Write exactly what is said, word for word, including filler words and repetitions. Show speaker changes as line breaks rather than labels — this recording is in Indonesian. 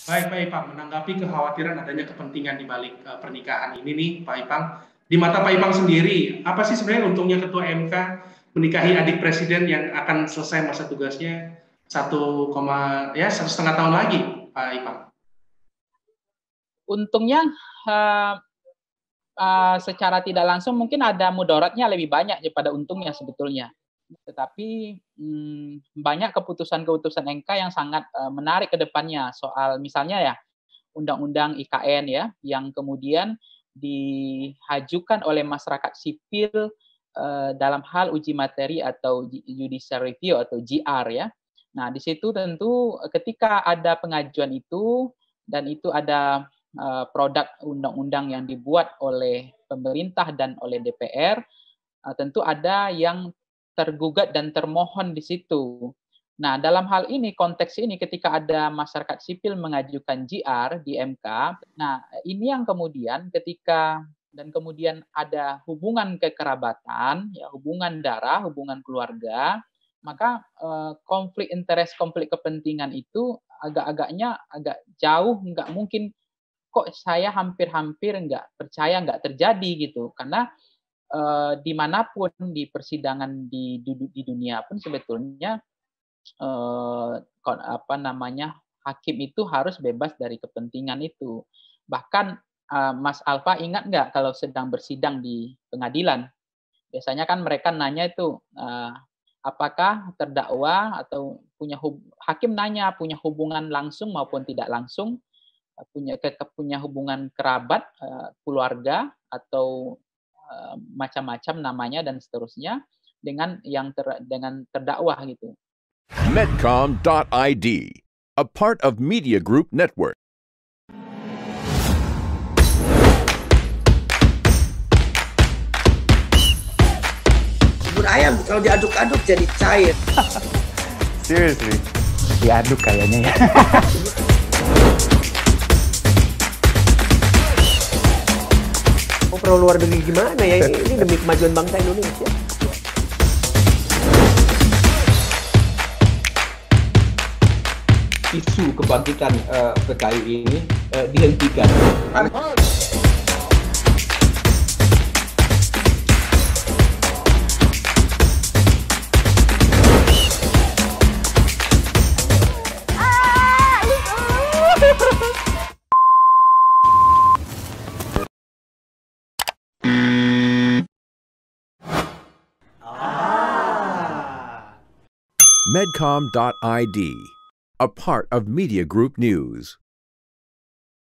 Baik, Pak Ipang, menanggapi kekhawatiran adanya kepentingan di balik uh, pernikahan ini nih, Pak Ipang. Di mata Pak Ipang sendiri, apa sih sebenarnya untungnya Ketua M K menikahi adik presiden yang akan selesai masa tugasnya satu, ya satu setengah tahun lagi, Pak Ipang?
Untungnya uh, uh, secara tidak langsung mungkin ada mudaratnya lebih banyak daripada untungnya sebetulnya. Tetapi hmm, banyak keputusan-keputusan M K yang sangat uh, menarik ke depannya soal misalnya ya Undang-Undang I K N ya yang kemudian diajukan oleh masyarakat sipil uh, dalam hal uji materi atau judicial review atau J R ya. Nah, di situ tentu ketika ada pengajuan itu dan itu ada uh, produk undang-undang yang dibuat oleh pemerintah dan oleh D P R, uh, tentu ada yang tergugat dan termohon di situ. Nah, dalam hal ini, konteks ini ketika ada masyarakat sipil mengajukan J R di M K, nah ini yang kemudian ketika dan kemudian ada hubungan kekerabatan, ya hubungan darah, hubungan keluarga, maka eh, konflik interest, konflik kepentingan itu agak-agaknya agak jauh, nggak mungkin kok saya hampir-hampir nggak percaya nggak terjadi gitu, karena eh, dimanapun di persidangan di, di, di dunia pun sebetulnya eh, apa namanya hakim itu harus bebas dari kepentingan itu. Bahkan eh, Mas Alfa ingat nggak kalau sedang bersidang di pengadilan, biasanya kan mereka nanya itu eh, apakah terdakwa atau punya hub, hakim nanya punya hubungan langsung maupun tidak langsung, punya punya hubungan kerabat, eh, keluarga atau eh, macam-macam namanya dan seterusnya dengan yang ter, dengan terdakwa gitu.
Medcom dot I D, a part of Media Group Network.
Bubur ayam kalau diaduk-aduk jadi cair.
Seriously? Diaduk kayaknya ya.
Mau perlu luar negeri gimana ya? Ini demi kemajuan bangsa Indonesia.
Isu kebangkitan uh, P K I ini uh, dihentikan.
Medcom dot I D, a part of Media Group News.